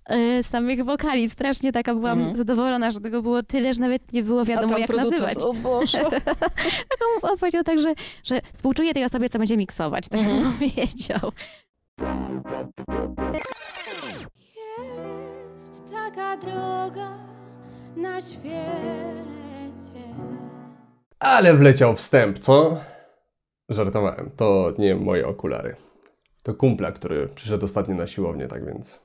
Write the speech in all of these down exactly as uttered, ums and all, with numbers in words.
y, samych wokali. Strasznie taka byłam mhm. zadowolona, że tego było tyle, że nawet nie było wiadomo, jak producent, nazywać. O Boże. On powiedział tak, że, że współczuję tej osobie, co będzie miksować. Tak mhm. powiedział. Jest taka droga na świecie. Ale wleciał wstęp, co? Żartowałem, to nie moje okulary. To kumpla, który przyszedł ostatnio na siłownię, tak więc...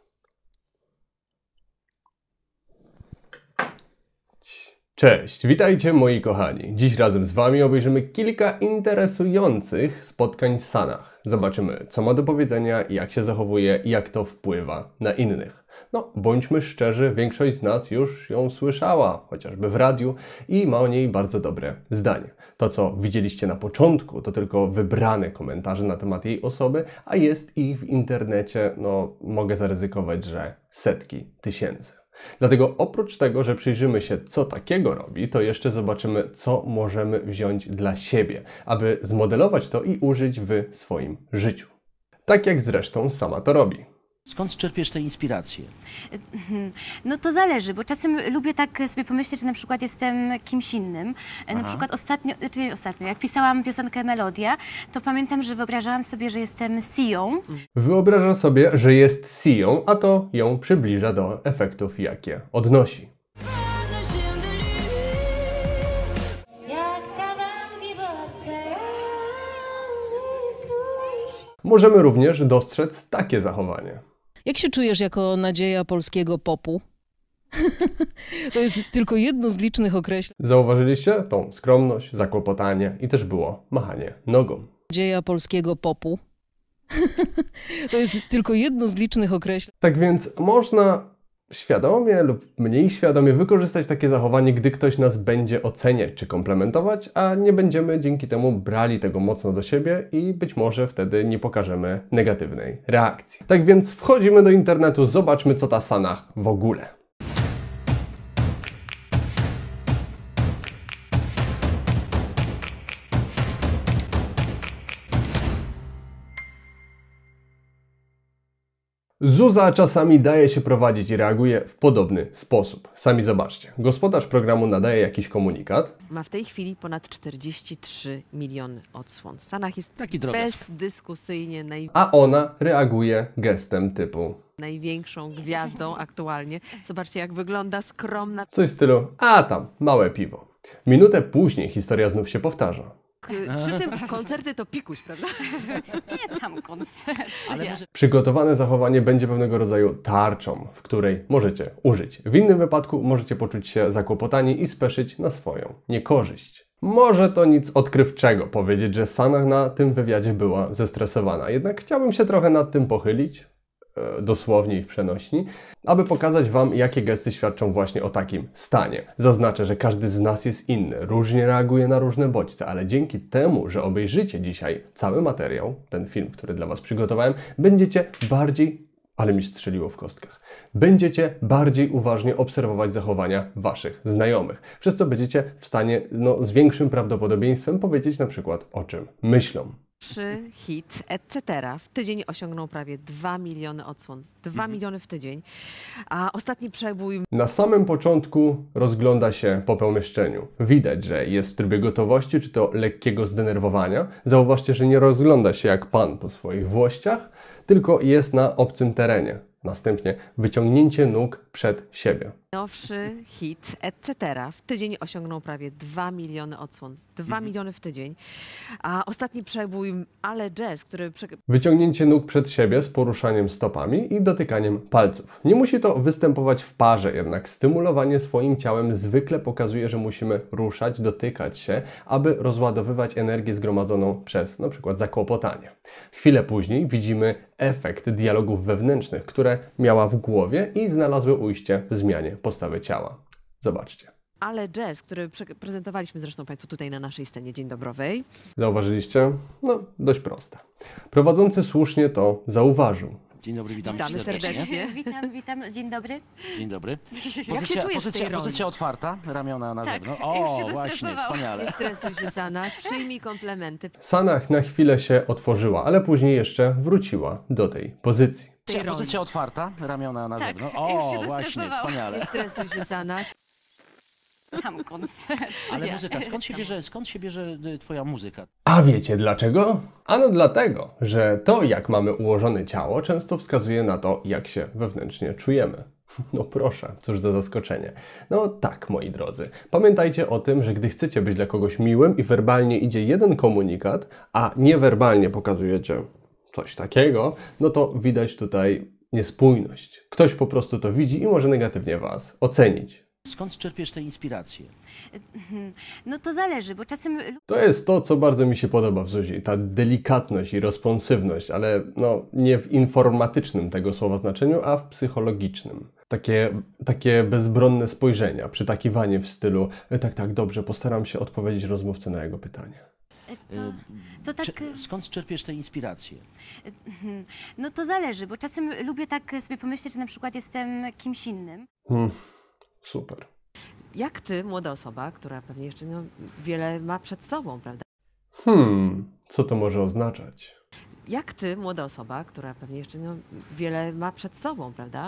Cześć, witajcie moi kochani. Dziś razem z Wami obejrzymy kilka interesujących spotkań z Sanah. Zobaczymy, co ma do powiedzenia, jak się zachowuje i jak to wpływa na innych. No, bądźmy szczerzy, większość z nas już ją słyszała, chociażby w radiu i ma o niej bardzo dobre zdanie. To, co widzieliście na początku, to tylko wybrane komentarze na temat jej osoby, a jest ich w internecie, no, mogę zaryzykować, że setki tysięcy. Dlatego oprócz tego, że przyjrzymy się, co takiego robi, to jeszcze zobaczymy, co możemy wziąć dla siebie, aby zmodelować to i użyć w swoim życiu. Tak jak zresztą sama to robi. Skąd czerpiesz te inspiracje? No to zależy, bo czasem lubię tak sobie pomyśleć, że na przykład jestem kimś innym. Aha. Na przykład ostatnio, czyli ostatnio, jak pisałam piosenkę Melodia, to pamiętam, że wyobrażałam sobie, że jestem Sią. Wyobraża sobie, że jest Sią, a to ją przybliża do efektów, jakie odnosi. Możemy również dostrzec takie zachowanie. Jak się czujesz jako nadzieja polskiego popu? To jest tylko jedno z licznych określeń. Zauważyliście tą skromność, zakłopotanie i też było machanie nogą. Nadzieja polskiego popu. To jest tylko jedno z licznych określeń. Tak więc można świadomie lub mniej świadomie wykorzystać takie zachowanie, gdy ktoś nas będzie oceniać czy komplementować, a nie będziemy dzięki temu brali tego mocno do siebie i być może wtedy nie pokażemy negatywnej reakcji. Tak więc wchodzimy do internetu, zobaczmy, co ta Sanah w ogóle. Zuza czasami daje się prowadzić i reaguje w podobny sposób. Sami zobaczcie. Gospodarz programu nadaje jakiś komunikat. Ma w tej chwili ponad czterdzieści trzy miliony odsłon. Sanah jest Taki bezdyskusyjnie naj... A ona reaguje gestem typu... największą gwiazdą aktualnie. Zobaczcie, jak wygląda skromna... Coś w stylu, a tam, małe piwo. Minutę później historia znów się powtarza. Przy tym koncerty to pikuś, prawda? Nie tam koncert. Ale może... Przygotowane zachowanie będzie pewnego rodzaju tarczą, w której możecie użyć. W innym wypadku możecie poczuć się zakłopotani i speszyć na swoją niekorzyść. Może to nic odkrywczego powiedzieć, że Sanah na tym wywiadzie była zestresowana. Jednak chciałbym się trochę nad tym pochylić, dosłownie i w przenośni, aby pokazać Wam, jakie gesty świadczą właśnie o takim stanie. Zaznaczę, że każdy z nas jest inny, różnie reaguje na różne bodźce, ale dzięki temu, że obejrzycie dzisiaj cały materiał, ten film, który dla Was przygotowałem, będziecie bardziej, ale mi strzeliło w kostkach, będziecie bardziej uważnie obserwować zachowania Waszych znajomych, przez co będziecie w stanie no, z większym prawdopodobieństwem powiedzieć na przykład, o czym myślą. Trzy hit, et cetera. W tydzień osiągnął prawie dwa miliony odsłon. dwa miliony w tydzień. A ostatni przebój... Na samym początku rozgląda się po pomieszczeniu. Widać, że jest w trybie gotowości, czy to lekkiego zdenerwowania. Zauważcie, że nie rozgląda się jak pan po swoich włościach, tylko jest na obcym terenie. Następnie wyciągnięcie nóg przed siebie. Nowszy hit, et cetera. W tydzień osiągnął prawie dwa miliony odsłon. dwa miliony w tydzień. A ostatni przebój Ale Jazz, który... Wyciągnięcie nóg przed siebie z poruszaniem stopami i dotykaniem palców. Nie musi to występować w parze, jednak stymulowanie swoim ciałem zwykle pokazuje, że musimy ruszać, dotykać się, aby rozładowywać energię zgromadzoną przez na przykład zakłopotanie. Chwilę później widzimy efekt dialogów wewnętrznych, które miała w głowie i znalazły ujście w zmianie postawy ciała. Zobaczcie. Ale Jazz, który prezentowaliśmy zresztą Państwu tutaj na naszej scenie Dzień Dobrowej. Zauważyliście? No, dość proste. Prowadzący słusznie to zauważył. Dzień dobry, witam Witamy serdecznie. serdecznie. Witam, witam, dzień dobry. Dzień dobry. Jak się Pozycja, czujesz w tej pozycja, roli? pozycja otwarta, ramiona na Tak, zewnątrz. już się O, właśnie, zestresowałam. wspaniale. Nie stresuj się, Sana. Przyjmij komplementy. Sanach na chwilę się otworzyła, ale później jeszcze wróciła do tej pozycji. tej roli. Pozycja otwarta, ramiona na Tak, zewnątrz. już O, się właśnie, zestresowałam. wspaniale. Nie stresuj się, Sana. Sam koncert. Ale muzyka, skąd się bierze, skąd się bierze y, twoja muzyka? A wiecie dlaczego? Ano dlatego, że to, jak mamy ułożone ciało, często wskazuje na to, jak się wewnętrznie czujemy. No proszę, cóż za zaskoczenie. No tak, moi drodzy. Pamiętajcie o tym, że gdy chcecie być dla kogoś miłym i werbalnie idzie jeden komunikat, a niewerbalnie pokazujecie coś takiego, no to widać tutaj niespójność. Ktoś po prostu to widzi i może negatywnie was ocenić. Skąd czerpiesz te inspiracje? No to zależy, bo czasem To jest to, co bardzo mi się podoba w Zuzi. Ta delikatność i responsywność, ale no, nie w informatycznym tego słowa znaczeniu, a w psychologicznym. Takie, takie bezbronne spojrzenia, przytakiwanie w stylu tak, tak, dobrze, postaram się odpowiedzieć rozmówcy na jego pytanie. to, to tak... Cze- skąd czerpiesz te inspiracje? No to zależy, bo czasem lubię tak sobie pomyśleć, że na przykład jestem kimś innym. Hmm, super. Jak ty, młoda osoba, która pewnie jeszcze no, wiele ma przed sobą, prawda? Hmm, co to może oznaczać? Jak ty, młoda osoba, która pewnie jeszcze no, wiele ma przed sobą, prawda?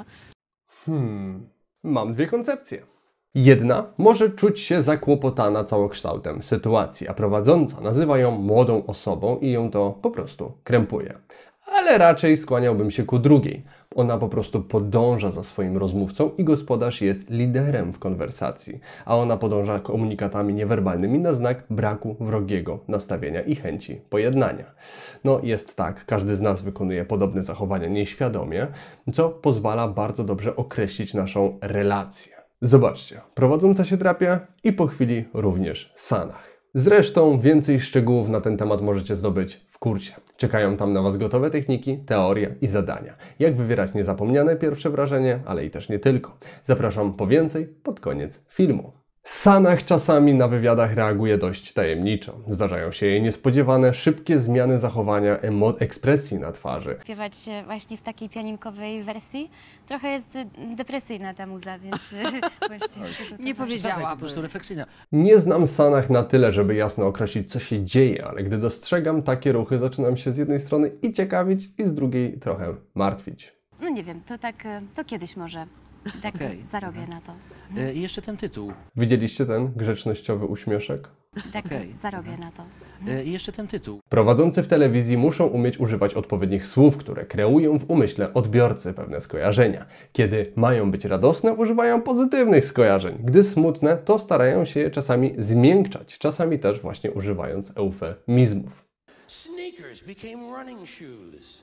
Hmm, mam dwie koncepcje. Jedna może czuć się zakłopotana całokształtem sytuacji, a prowadząca nazywa ją młodą osobą i ją to po prostu krępuje. Ale raczej skłaniałbym się ku drugiej. Ona po prostu podąża za swoim rozmówcą i gospodarz jest liderem w konwersacji, a ona podąża komunikatami niewerbalnymi na znak braku wrogiego nastawienia i chęci pojednania. No jest tak, każdy z nas wykonuje podobne zachowania nieświadomie, co pozwala bardzo dobrze określić naszą relację. Zobaczcie, prowadząca się drapie i po chwili również Sanach. Zresztą więcej szczegółów na ten temat możecie zdobyć w kursie. Czekają tam na Was gotowe techniki, teorie i zadania. Jak wywierać niezapomniane pierwsze wrażenie, ale i też nie tylko. Zapraszam po więcej pod koniec filmu. Sanach czasami na wywiadach reaguje dość tajemniczo. Zdarzają się jej niespodziewane, szybkie zmiany zachowania, emo- ekspresji na twarzy. Śpiewać się właśnie w takiej pianinkowej wersji. Trochę jest y, depresyjna ta muza, więc y, bądźcie przygotowani. Nie Przesadzaj, powiedziałabym. po prostu refleksyjna. Nie znam Sanach na tyle, żeby jasno określić, co się dzieje, ale gdy dostrzegam takie ruchy, zaczynam się z jednej strony i ciekawić, i z drugiej trochę martwić. No nie wiem, to tak, y, to kiedyś może tak Okej. zarobię na to. Y, I jeszcze ten tytuł. Widzieliście ten grzecznościowy uśmieszek? Tak Okej. zarobię na to. Y, I jeszcze ten tytuł. Prowadzący w telewizji muszą umieć używać odpowiednich słów, które kreują w umyśle odbiorcy pewne skojarzenia. Kiedy mają być radosne, używają pozytywnych skojarzeń. Gdy smutne, to starają się je czasami zmiękczać, czasami też właśnie używając eufemizmów. Sneakers became running shoes.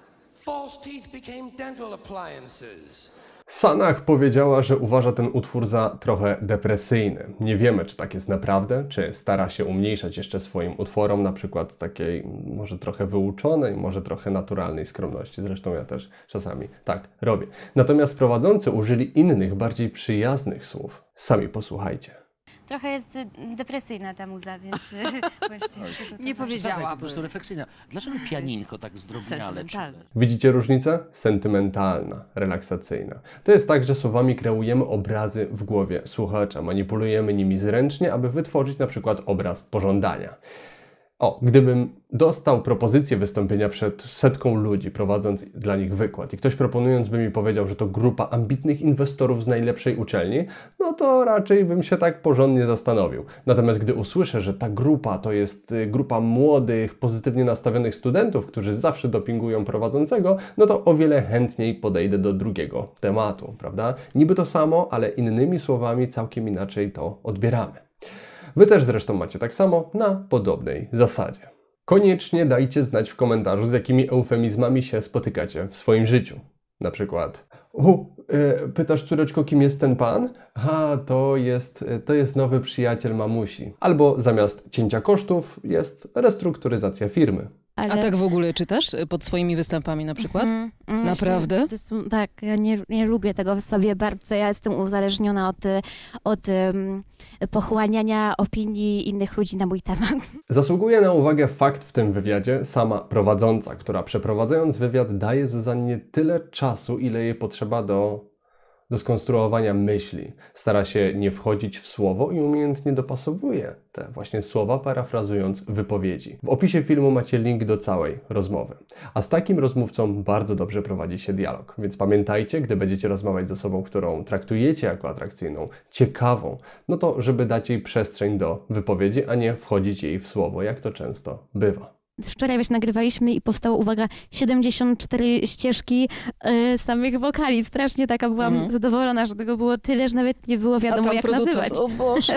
False teeth became dental appliances. Sanach powiedziała, że uważa ten utwór za trochę depresyjny. Nie wiemy, czy tak jest naprawdę, czy stara się umniejszać jeszcze swoim utworom, na przykład takiej może trochę wyuczonej, może trochę naturalnej skromności. Zresztą ja też czasami tak robię. Natomiast prowadzący użyli innych, bardziej przyjaznych słów. Sami posłuchajcie. Trochę jest y, depresyjna ta muza, więc y, bądźcie przygotowani. Nie Przesadzaj, po powiedziałabym. prostu refleksyjna. Dlaczego pianinko tak zdrobniale? Sentymentalne. Widzicie różnicę? Sentymentalna, relaksacyjna. To jest tak, że słowami kreujemy obrazy w głowie słuchacza, manipulujemy nimi zręcznie, aby wytworzyć na przykład obraz pożądania. O, gdybym dostał propozycję wystąpienia przed setką ludzi, prowadząc dla nich wykład i ktoś proponując by mi powiedział, że to grupa ambitnych inwestorów z najlepszej uczelni, no to raczej bym się tak porządnie zastanowił. Natomiast gdy usłyszę, że ta grupa to jest y, grupa młodych, pozytywnie nastawionych studentów, którzy zawsze dopingują prowadzącego, no to o wiele chętniej podejdę do drugiego tematu, prawda? Niby to samo, ale innymi słowami całkiem inaczej to odbieramy. Wy też zresztą macie tak samo na podobnej zasadzie. Koniecznie dajcie znać w komentarzu, z jakimi eufemizmami się spotykacie w swoim życiu. Na przykład, u, y, pytasz córeczko, kim jest ten pan? A, to jest, to jest nowy przyjaciel mamusi. Albo zamiast cięcia kosztów jest restrukturyzacja firmy. Ale... A tak w ogóle czytasz pod swoimi występami na przykład? Mm, mm, Naprawdę? To jest, tak, ja nie, nie lubię tego w sobie bardzo. Ja jestem uzależniona od, od um, pochłaniania opinii innych ludzi na mój temat. Zasługuje na uwagę fakt w tym wywiadzie sama prowadząca, która przeprowadzając wywiad daje Zuzannie tyle czasu, ile jej potrzeba do, do skonstruowania myśli. Stara się nie wchodzić w słowo i umiejętnie dopasowuje te właśnie słowa, parafrazując wypowiedzi. W opisie filmu macie link do całej rozmowy. A z takim rozmówcą bardzo dobrze prowadzi się dialog. Więc pamiętajcie, gdy będziecie rozmawiać z osobą, którą traktujecie jako atrakcyjną, ciekawą, no to żeby dać jej przestrzeń do wypowiedzi, a nie wchodzić jej w słowo, jak to często bywa. Wczoraj właśnie nagrywaliśmy i powstało, uwaga, siedemdziesiąt cztery ścieżki y, samych wokali. Strasznie taka byłam Mhm. zadowolona, że tego było tyle, że nawet nie było wiadomo, jak nazywać. O Boże.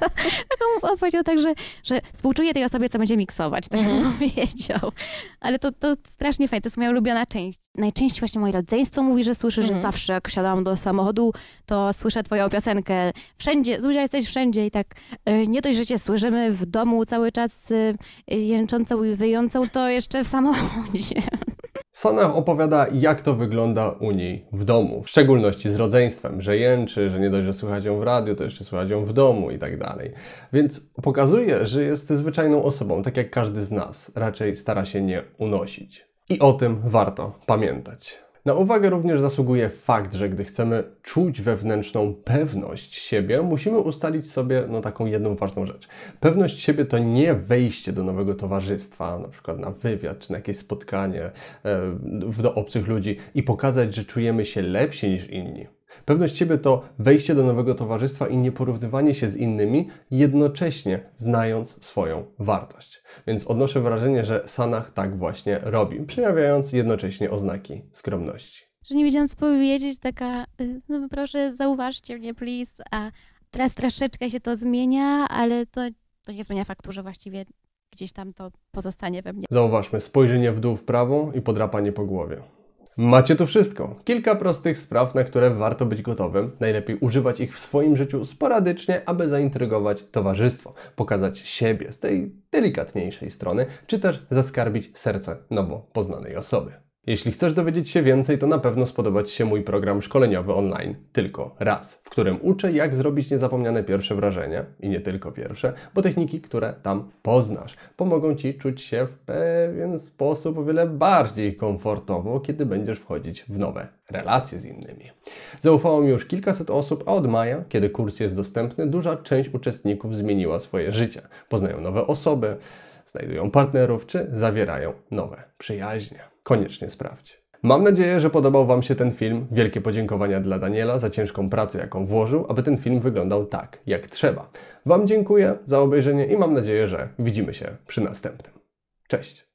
Taką powiedział tak, że, że współczuję tej osobie, co będzie miksować, tak Mhm. powiedział. Ale to, to strasznie fajne, to jest moja ulubiona część. Najczęściej właśnie moje rodzeństwo mówi, że słyszy, Mhm. że zawsze jak wsiadam do samochodu, to słyszę twoją piosenkę. Wszędzie, Zuzia, jesteś wszędzie i tak y, nie dość, że cię słyszymy w domu cały czas y, jęczącą i wyjącą, to jeszcze w samochodzie. Sanach opowiada, jak to wygląda u niej w domu, w szczególności z rodzeństwem, że jęczy, że nie dość, że słychać ją w radiu, to jeszcze słychać ją w domu i tak dalej. Więc pokazuje, że jest zwyczajną osobą, tak jak każdy z nas, raczej stara się nie unosić. I o tym warto pamiętać. Na uwagę również zasługuje fakt, że gdy chcemy czuć wewnętrzną pewność siebie, musimy ustalić sobie no, taką jedną ważną rzecz. Pewność siebie to nie wejście do nowego towarzystwa, na przykład na wywiad czy na jakieś spotkanie e, do obcych ludzi i pokazać, że czujemy się lepsi niż inni. Pewność siebie to wejście do nowego towarzystwa i nieporównywanie się z innymi, jednocześnie znając swoją wartość. Więc odnoszę wrażenie, że Sanach tak właśnie robi, przejawiając jednocześnie oznaki skromności. Że nie wiedziałam co powiedzieć, taka, y, no proszę zauważcie mnie, please, a teraz troszeczkę się to zmienia, ale to, to nie zmienia faktu, że właściwie gdzieś tam to pozostanie we mnie. Zauważmy spojrzenie w dół w prawo i podrapanie po głowie. Macie tu wszystko. Kilka prostych spraw, na które warto być gotowym. Najlepiej używać ich w swoim życiu sporadycznie, aby zaintrygować towarzystwo, pokazać siebie z tej delikatniejszej strony, czy też zaskarbić serce nowo poznanej osoby. Jeśli chcesz dowiedzieć się więcej, to na pewno spodoba Ci się mój program szkoleniowy online Tylko Raz, w którym uczę, jak zrobić niezapomniane pierwsze wrażenie i nie tylko pierwsze, bo techniki, które tam poznasz, pomogą Ci czuć się w pewien sposób o wiele bardziej komfortowo, kiedy będziesz wchodzić w nowe relacje z innymi. Zaufało mi już kilkaset osób, a od maja, kiedy kurs jest dostępny, duża część uczestników zmieniła swoje życie. Poznają nowe osoby, znajdują partnerów czy zawierają nowe przyjaźnie. Koniecznie sprawdź. Mam nadzieję, że podobał Wam się ten film. Wielkie podziękowania dla Daniela za ciężką pracę, jaką włożył, aby ten film wyglądał tak, jak trzeba. Wam dziękuję za obejrzenie i mam nadzieję, że widzimy się przy następnym. Cześć!